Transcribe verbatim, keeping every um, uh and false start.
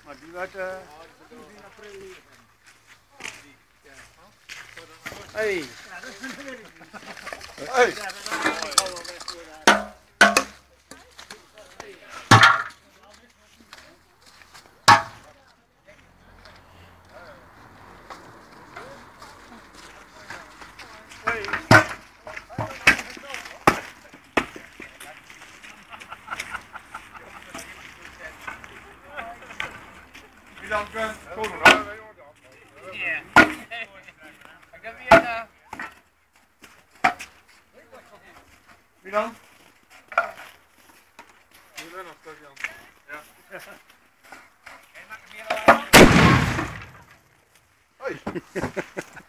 Maar die werd... Uh... Hey! Hey! Dan kan gewoon nog. Ja. Ik heb hier een. Wie dan? Wie dan of Jan? Ja. Hoi.